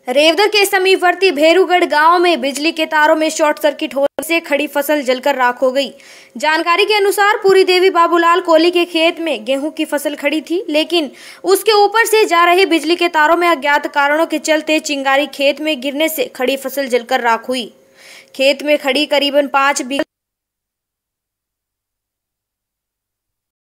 रेवदर के समीपवर्ती भेरूगढ़ गांव में बिजली के तारों में शॉर्ट सर्किट होने से खड़ी फसल जलकर राख हो गई। जानकारी के अनुसार पूरी देवी बाबूलाल कोहली के खेत में गेहूं की फसल खड़ी थी, लेकिन उसके ऊपर से जा रहे बिजली के तारों में अज्ञात कारणों के चलते चिंगारी खेत में गिरने से खड़ी फसल जलकर राख हुई। खेत में खड़ी करीबन 5 बीघा